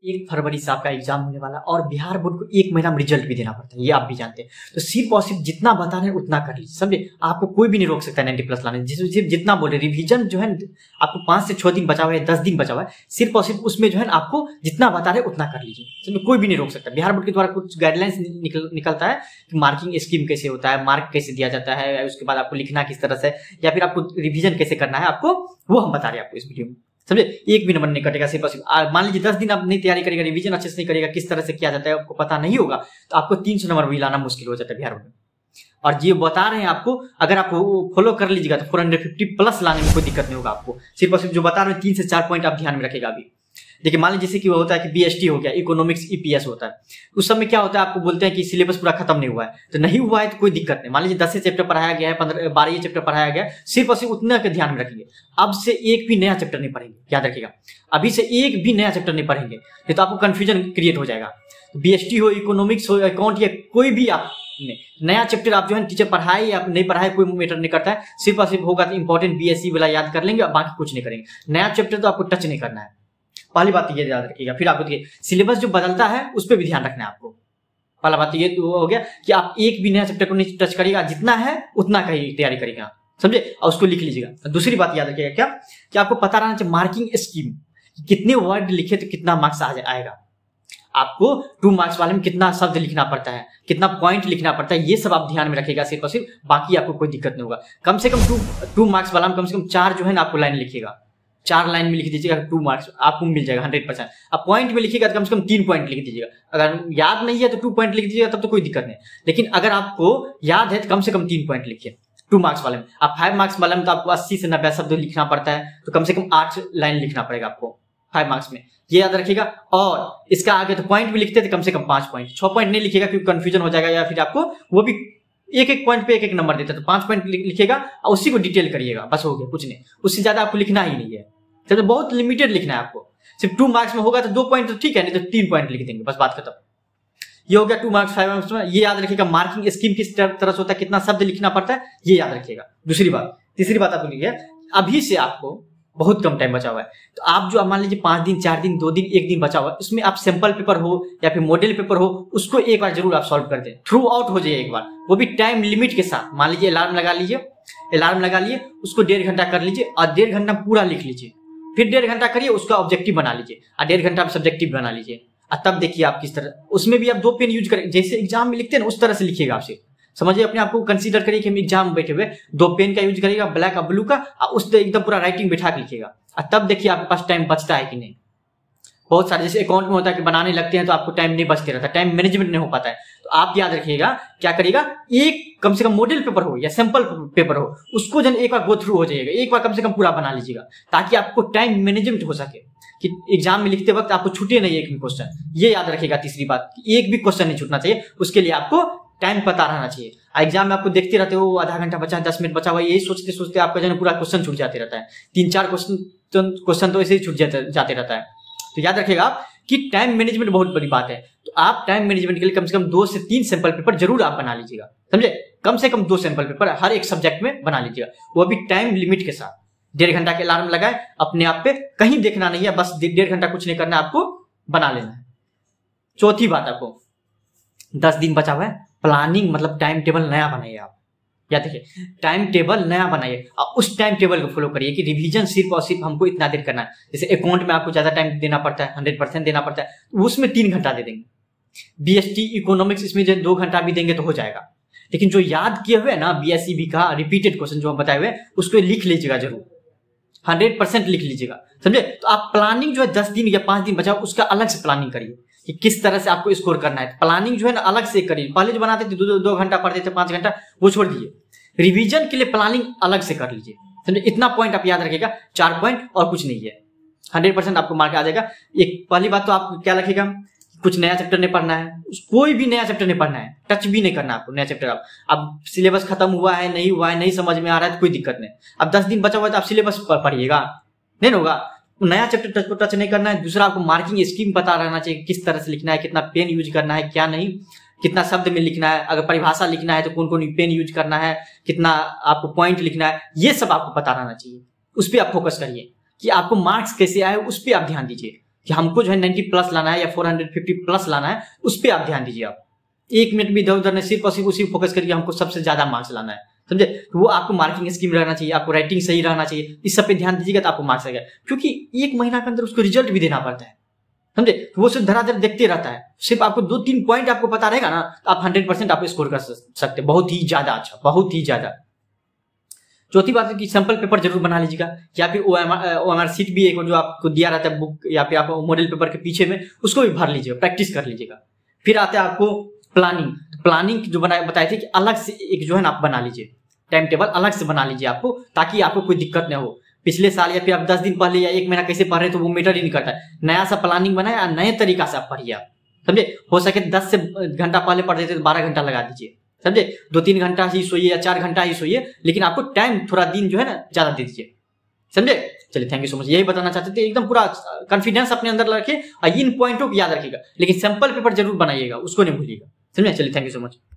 1 फरवरी से आपका एग्जाम होने वाला और बिहार बोर्ड को 1 महीना में रिजल्ट भी देना पड़ता है, ये आप भी जानते हैं। तो सिर्फ और सिर्फ जितना बता रहे हैं उतना कर लीजिए, समझे। आपको कोई भी नहीं रोक सकता 90+ लाने, जितना बोले रिवीजन जो है आपको 5 से 6 दिन बचा हुआ है, 10 दिन बचा हुआ है, सिर्फ और सिर्फ उसमें जो है आपको जितना बता रहे उतना कर लीजिए, समझे। कोई भी नहीं रोक सकता। बिहार बोर्ड के द्वारा कुछ गाइडलाइंस निकलता है कि मार्किंग स्कीम कैसे होता है, मार्क कैसे दिया जाता है, उसके बाद आपको लिखना किस तरह से, या फिर आपको रिवीजन कैसे करना है, आपको वो हम बता रहे हैं आपको इस वीडियो में, समझे। 1 भी नंबर नहीं कटेगा सिर्फ। मान लीजिए 10 दिन आप नहीं तैयारी करेगा, रिवीजन अच्छे से नहीं करेगा, किस तरह से किया जाता है आपको पता नहीं होगा, तो आपको 300 नंबर भी लाना मुश्किल हो जाता है बिहार बोर्ड में। और ये बता रहे हैं आपको, अगर आप फॉलो कर लीजिएगा तो 450+ लाने में कोई दिक्कत नहीं होगा आपको। सिर्फ और सिर्फ जो बता रहे हैं 3 से 4 पॉइंट आप ध्यान में रखेगा। अभी देखिए, मान लीजिए जैसे कि वो होता है कि बीएसटी हो गया, इकोनॉमिक्स ईपीएस होता है, उस समय क्या होता है आपको बोलते हैं कि सिलेबस पूरा खत्म नहीं हुआ है, तो नहीं हुआ है तो कोई दिक्कत नहीं। मान लीजिए 10 चैप्टर पढ़ाया गया है, 12 चैप्टर पढ़ाया गया, सिर्फ और सिर्फ उतना के ध्यान में रखेंगे। अब से एक भी नया चैप्टर नहीं पढ़ेंगे, याद रखिएगा। अभी से एक भी नया चैप्टर नहीं पढ़ेंगे, नहीं तो आपको कंफ्यूजन क्रिएट हो जाएगा। बीएसटी हो, इकोनॉमिक्स हो, अकाउंट या कोई भी आप नया चैप्टर आप जो है टीचर पढ़ाए या नहीं पढ़ाए कोई मैटर नहीं करता है। सिर्फ और सिर्फ होगा तो इंपॉर्टेंट बीएससी वाला याद कर लेंगे और बाकी कुछ नहीं करेंगे। नया चैप्टर तो आपको टच नहीं करना है, पहली बात ये याद रखिएगा। फिर आपको देखिए सिलेबस जो बदलता है उस पर भी ध्यान रखना है आपको। पहला बात ये हो गया कि आप एक भी नया चैप्टर को नहीं टच करिएगा, जितना है उतना का ही तैयारी करिएगा, समझे, और उसको लिख लीजिएगा। दूसरी बात याद रखिएगा क्या कि आपको पता रहना चाहिए मार्किंग स्कीम, कितने वर्ड लिखे तो कितना मार्क्स आएगा। आपको 2 मार्क्स वाले में कितना शब्द लिखना पड़ता है, कितना पॉइंट लिखना पड़ता है, ये सब आप ध्यान में रखिएगा सिर्फ और सिर्फ। बाकी आपको कोई दिक्कत नहीं होगा। कम से कम 2 मार्क्स वाला में कम से कम 4 जो है ना आपको लाइन लिखिएगा, 4 लाइन में लिख दीजिएगा, 2 मार्क्स आपको मिल जाएगा 100%। अब पॉइंट में लिखिएगा तो कम से कम 3 पॉइंट लिख दीजिएगा। अगर याद नहीं है तो 2 पॉइंट लिख दीजिएगा, तब तो कोई दिक्कत नहीं। लेकिन अगर आपको याद है तो कम से कम 3 पॉइंट लिखिए 2 मार्क्स वाले में। अब 5 मार्क्स वाले में तो आपको 80 से 90 शब्द लिखना पड़ता है, तो कम से कम 8 लाइन लिखना पड़ेगा आपको 5 मार्क्स में, ये याद रखिएगा। और इसका आगे तो पॉइंट भी लिखते थे कम से कम 5 पॉइंट, 6 पॉइंट नहीं लिखिएगा क्योंकि कंफ्यूजन हो जाएगा, या फिर आपको वो भी एक पॉइंट पे एक नंबर देता है, तो 5 पॉइंट लिखिएगा और उसी को डिटेल करिएगा, बस हो गया, कुछ नहीं। उससे ज्यादा आपको लिखना ही नहीं है, तो बहुत लिमिटेड लिखना है आपको। सिर्फ 2 मार्क्स में होगा तो 2 पॉइंट तो ठीक है, नहीं तो 3 पॉइंट लिख देंगे, बस बात खत्म। ये हो गया 2 मार्क्स 5 मार्क्स में। ये याद रखिएगा मार्किंग स्कीम किस तरह से होता है, कितना शब्द लिखना पड़ता है, ये याद रखिएगा। दूसरी बात, तीसरी बात आपको लिखिए, अभी से आपको बहुत कम टाइम बचा हुआ है, तो आप जो मान लीजिए 5 दिन 4 दिन 2 दिन 1 दिन बचा हुआ है, उसमें आप सैंपल पेपर हो या फिर मॉडल पेपर हो, उसको एक बार जरूर आप सॉल्व कर दें, थ्रू आउट हो जाए एक बार, वो भी टाइम लिमिट के साथ। मान लीजिए अलार्म लगा लीजिए, उसको 1.5 घंटा कर लीजिए और 1.5 घंटा पूरा लिख लीजिए, फिर 1.5 घंटा करिए, उसका ऑब्जेक्टिव बना लीजिए और 1.5 घंटा सब्जेक्टिव बना लीजिए। और तब देखिए आप किस तरह, उसमें भी आप 2 पेन यूज करें, जैसे एग्जाम में लिखते हैं ना उस तरह से लिखिएगा। आपसे समझिए, अपने आपको कंसीडर करिए कि हम एग्जाम में बैठे हुए 2 पेन का यूज करिएगा, ब्लैक और ब्लू का, और उस एकदम पूरा राइटिंग बैठा के लिखिएगा। और तब देखिए आपके पास टाइम बचता है कि नहीं। बहुत सारे जैसे अकाउंट में होता है कि बनाने लगते हैं तो आपको टाइम नहीं बचते रहता, टाइम मैनेजमेंट नहीं हो पाता है। तो आप याद रखिएगा क्या करिएगा, एक कम से कम मॉडल पेपर हो या सैंपल पेपर हो, उसको जन एक बार गो थ्रू हो जाइएगा, एक बार कम से कम पूरा बना लीजिएगा, ताकि आपको टाइम मैनेजमेंट हो सके कि एग्जाम में लिखते वक्त आपको छूटे नहीं एक भी क्वेश्चन। ये याद रखिएगा तीसरी बात, एक भी क्वेश्चन नहीं छूटना चाहिए, उसके लिए आपको टाइम पता रहना चाहिए। एग्जाम में आपको देखते रहते हो आधा घंटा बचा है, 10 मिनट बचा हुआ है, यही सोचते सोचते आपका जो है पूरा क्वेश्चन छूट जाते रहता है। 3-4 क्वेश्चन तो ऐसे ही छूट जाते रहता है। तो याद रखिएगा आप कि टाइम मैनेजमेंट बहुत बड़ी बात है। तो आप टाइम मैनेजमेंट के लिए कम से कम 2 से 3 सैंपल पेपर जरूर आप बना लीजिएगा, समझे। कम से कम 2 सैंपल पेपर हर एक सब्जेक्ट में बना लीजिएगा, वो भी टाइम लिमिट के साथ। 1.5 घंटा के अलार्म लगाए, अपने आप पे कहीं देखना नहीं है, बस 1.5 घंटा कुछ नहीं करना है, आपको बना लेना है। चौथी बात, आपको 10 दिन बचा हुआ है, प्लानिंग मतलब टाइम टेबल नया बनाइए आप। या देखिए टाइम टेबल नया बनाइए और उस टाइम टेबल को फॉलो करिए कि रिवीजन सिर्फ और सिर्फ हमको इतना देर करना है। जैसे अकाउंट में आपको ज्यादा टाइम देना पड़ता है, 100% देना पड़ता है, उसमें 3 घंटा दे देंगे। बीएसटी इकोनॉमिक्स इसमें जो 2 घंटा भी देंगे तो हो जाएगा। लेकिन जो याद किए हुए ना बीएससी भी का रिपीटेड क्वेश्चन जो हम बताए हुए, उसको लिख लीजिएगा जरूर, 100% लिख लीजिएगा, समझे। तो आप प्लानिंग जो है 10 दिन या 5 दिन बचा उसका अलग से प्लानिंग करिए कि किस तरह से आपको स्कोर करना है। प्लानिंग जो है ना अलग से करिए। पहले जो बनाते थे 2 घंटा पढ़ते थे, 5 घंटा, वो छोड़ दीजिए। रिवीजन के लिए प्लानिंग अलग से कर लीजिए, समझे। इतना पॉइंट आप याद रखिएगा, 4 पॉइंट और कुछ नहीं है, 100% आपको मार्क आ जाएगा। एक पहली बात तो आप क्या रखिएगा, कुछ नया चैप्टर नहीं पढ़ना है, कोई भी नया चैप्टर नहीं पढ़ना है, टच भी नहीं करना आपको नया चैप्टर। अब सिलेबस खत्म हुआ है, नहीं हुआ है, नहीं समझ में आ रहा है तो कोई दिक्कत नहीं। अब 10 दिन बचा हुआ है तो आप सिलेबस पढ़िएगा, नहीं होगा, नया चैप्टर टच नहीं करना है। दूसरा, आपको मार्किंग स्कीम पता रहना चाहिए, किस तरह से लिखना है, कितना पेन यूज करना है, क्या नहीं, कितना शब्द में लिखना है, अगर परिभाषा लिखना है तो कौन कौन पेन यूज करना है, कितना आपको पॉइंट लिखना है, ये सब आपको पता रहना चाहिए। उस पर आप फोकस करिए कि आपको मार्क्स कैसे आए, उस पर आप ध्यान दीजिए कि हमको जो है 90 प्लस लाना है या 450 प्लस लाना है, उस पर आप ध्यान दीजिए। आप 1 मिनट भी इधर उधर नहीं, सिर्फ और सिर्फ उसी फोकस करिए हमको सबसे ज्यादा मार्क्स लाना है, समझे। तो वो आपको मार्किंग स्कीम रहना चाहिए, आपको राइटिंग सही रहना चाहिए, इस सब पे ध्यान दीजिएगा तो आपको मार्क्स आएगा। क्योंकि 1 महीना के अंदर उसको रिजल्ट भी देना पड़ता है, समझे। तो वो सिर्फ धराधर देखते रहता है, सिर्फ आपको 2-3 पॉइंट आपको पता रहेगा ना, तो आप 100% आप स्कोर कर सकते हैं, बहुत ही ज्यादा अच्छा, बहुत ही ज्यादा। चौथी बात है कि सैंपल पेपर जरूर बना लीजिएगा, या फिर OMR शीट भी एक जो आपको दिया रहता है बुक या फिर आप मॉडल पेपर के पीछे में, उसको भी भर लीजिएगा, प्रैक्टिस कर लीजिएगा। फिर आता है आपको प्लानिंग जो बताए थे कि अलग से एक जो है ना आप बना लीजिए, टाइम टेबल अलग से बना लीजिए आपको, ताकि आपको कोई दिक्कत न हो। पिछले साल या फिर आप 10 दिन पहले या 1 महीना कैसे पढ़ रहे तो वो मैटर ही नहीं करता है। नया सा प्लानिंग बनाए और नए तरीका से आप पढ़िए, आप समझे। हो सके 10 से घंटा पहले पढ़ रहे थे तो 12 घंटा लगा दीजिए, समझे। 2-3 घंटा ही सोइए या 4 घंटा ही सोइए, लेकिन आपको टाइम थोड़ा दिन जो है ना ज्यादा दे दीजिए, समझे। चलिए, थैंक यू सो मच, यही बताना चाहते थे। एकदम पूरा कॉन्फिडेंस अपने अंदर रखिए और इन पॉइंटों को याद रखिएगा, लेकिन सैंपल पेपर जरूर बनाइएगा, उसको नहीं भूलिएगा, समझे। चलिए, थैंक यू सो मच।